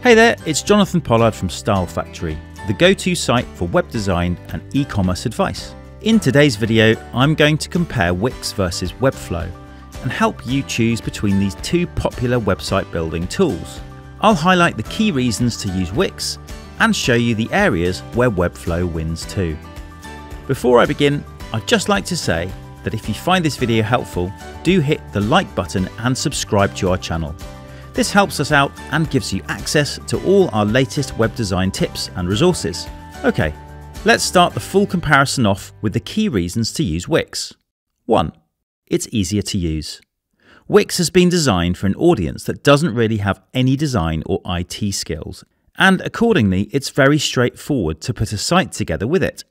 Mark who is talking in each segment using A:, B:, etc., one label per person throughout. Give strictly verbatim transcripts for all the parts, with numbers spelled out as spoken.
A: Hey there, it's Jonathan Pollard from Style Factory, the go-to site for web design and e-commerce advice. In today's video, I'm going to compare Wix versus Webflow and help you choose between these two popular website building tools. I'll highlight the key reasons to use Wix and show you the areas where Webflow wins too. Before I begin, I'd just like to say that if you find this video helpful, do hit the like button and subscribe to our channel. This helps us out and gives you access to all our latest web design tips and resources. Okay, let's start the full comparison off with the key reasons to use Wix. one. It's easier to use. Wix has been designed for an audience that doesn't really have any design or I T skills, and accordingly, it's very straightforward to put a site together with it.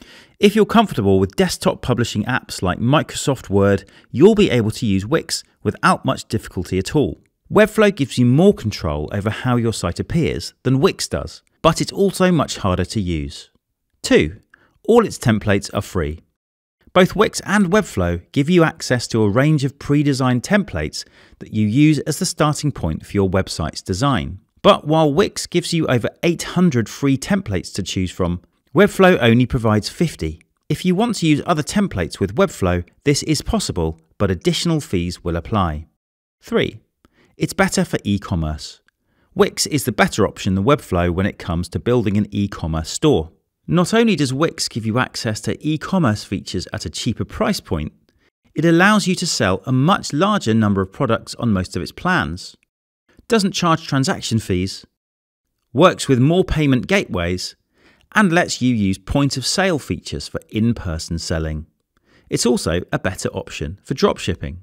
A: If you're comfortable with desktop publishing apps like Microsoft Word, you'll be able to use Wix without much difficulty at all. Webflow gives you more control over how your site appears than Wix does, but it's also much harder to use. two. All its templates are free. Both Wix and Webflow give you access to a range of pre-designed templates that you use as the starting point for your website's design. But while Wix gives you over eight hundred free templates to choose from, Webflow only provides fifty. If you want to use other templates with Webflow, this is possible, but additional fees will apply. three. It's better for e-commerce. Wix is the better option than Webflow when it comes to building an e-commerce store. Not only does Wix give you access to e-commerce features at a cheaper price point, it allows you to sell a much larger number of products on most of its plans, doesn't charge transaction fees, works with more payment gateways, and lets you use point-of-sale features for in-person selling. It's also a better option for dropshipping.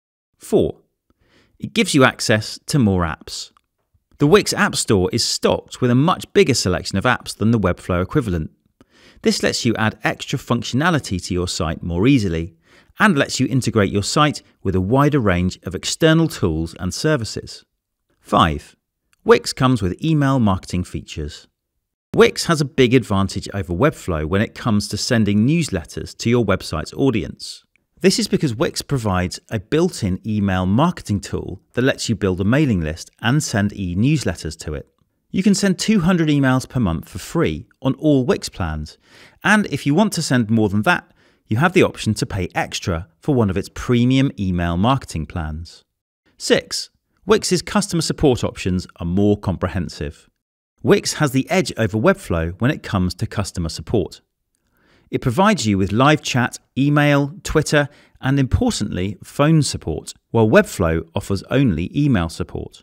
A: four. It gives you access to more apps. The Wix App Store is stocked with a much bigger selection of apps than the Webflow equivalent. This lets you add extra functionality to your site more easily and lets you integrate your site with a wider range of external tools and services. five. Wix comes with email marketing features. Wix has a big advantage over Webflow when it comes to sending newsletters to your website's audience. This is because Wix provides a built-in email marketing tool that lets you build a mailing list and send e-newsletters to it. You can send two hundred emails per month for free on all Wix plans, and if you want to send more than that, you have the option to pay extra for one of its premium email marketing plans. six. Wix's customer support options are more comprehensive. Wix has the edge over Webflow when it comes to customer support. It provides you with live chat, email, Twitter, and importantly, phone support, while Webflow offers only email support.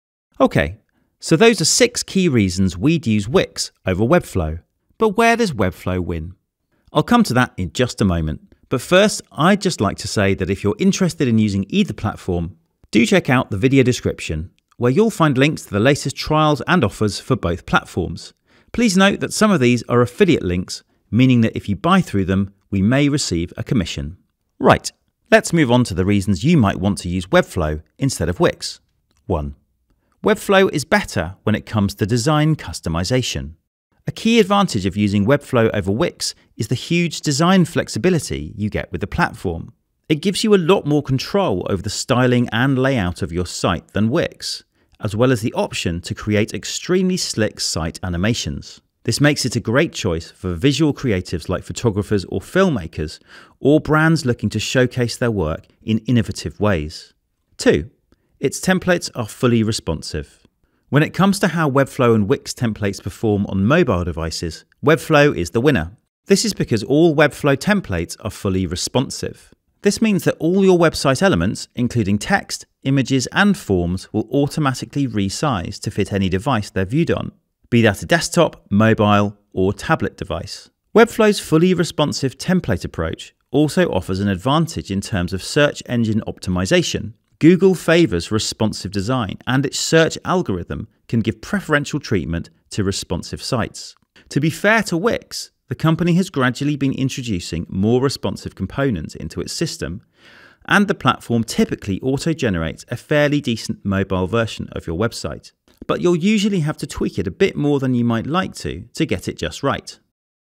A: Okay, so those are six key reasons we'd use Wix over Webflow. But where does Webflow win? I'll come to that in just a moment. But first, I'd just like to say that if you're interested in using either platform, do check out the video description, where you'll find links to the latest trials and offers for both platforms. Please note that some of these are affiliate links, meaning that if you buy through them, we may receive a commission. Right, let's move on to the reasons you might want to use Webflow instead of Wix. one. Webflow is better when it comes to design customization. A key advantage of using Webflow over Wix is the huge design flexibility you get with the platform. It gives you a lot more control over the styling and layout of your site than Wix, as well as the option to create extremely slick site animations. This makes it a great choice for visual creatives like photographers or filmmakers, or brands looking to showcase their work in innovative ways. two. Its templates are fully responsive. When it comes to how Webflow and Wix templates perform on mobile devices, Webflow is the winner. This is because all Webflow templates are fully responsive. This means that all your website elements, including text, images, and forms, will automatically resize to fit any device they're viewed on, be that a desktop, mobile, or tablet device. Webflow's fully responsive template approach also offers an advantage in terms of search engine optimization. Google favors responsive design, and its search algorithm can give preferential treatment to responsive sites. To be fair to Wix, the company has gradually been introducing more responsive components into its system, and the platform typically auto-generates a fairly decent mobile version of your website. But you'll usually have to tweak it a bit more than you might like to to get it just right.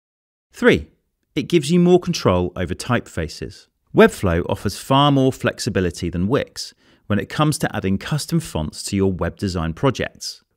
A: three. It gives you more control over typefaces. Webflow offers far more flexibility than Wix when it comes to adding custom fonts to your web design projects.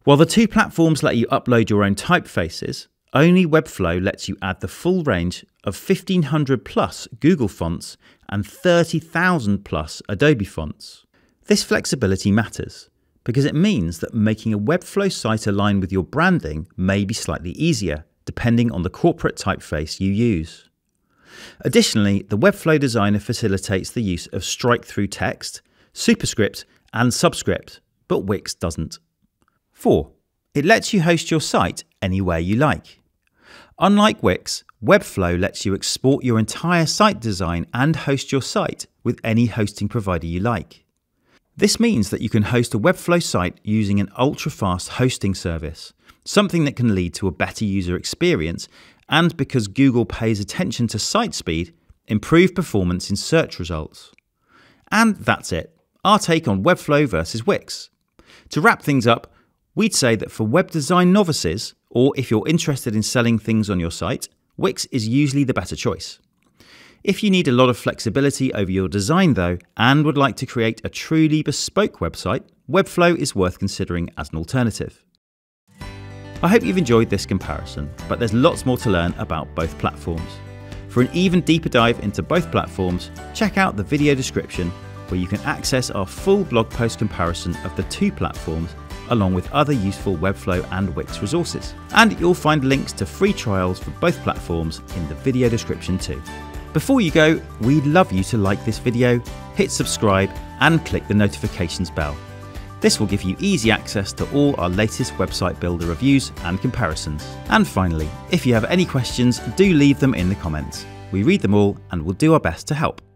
A: While the two platforms let you upload your own typefaces, only Webflow lets you add the full range of fifteen hundred plus Google fonts and thirty thousand plus Adobe fonts. This flexibility matters because it means that making a Webflow site align with your branding may be slightly easier, depending on the corporate typeface you use. Additionally, the Webflow designer facilitates the use of strike-through text, superscript, and subscript, but Wix doesn't. four. It lets you host your site anywhere you like. Unlike Wix, Webflow lets you export your entire site design and host your site with any hosting provider you like. This means that you can host a Webflow site using an ultra-fast hosting service, something that can lead to a better user experience, and because Google pays attention to site speed, improve performance in search results. And that's it, our take on Webflow versus Wix. To wrap things up, we'd say that for web design novices, or if you're interested in selling things on your site, Wix is usually the better choice. If you need a lot of flexibility over your design though, and would like to create a truly bespoke website, Webflow is worth considering as an alternative. I hope you've enjoyed this comparison, but there's lots more to learn about both platforms. For an even deeper dive into both platforms, check out the video description where you can access our full blog post comparison of the two platforms along with other useful Webflow and Wix resources. And you'll find links to free trials for both platforms in the video description too. Before you go, we'd love you to like this video, hit subscribe and click the notifications bell. This will give you easy access to all our latest website builder reviews and comparisons. And finally, if you have any questions, do leave them in the comments. We read them all and will do our best to help.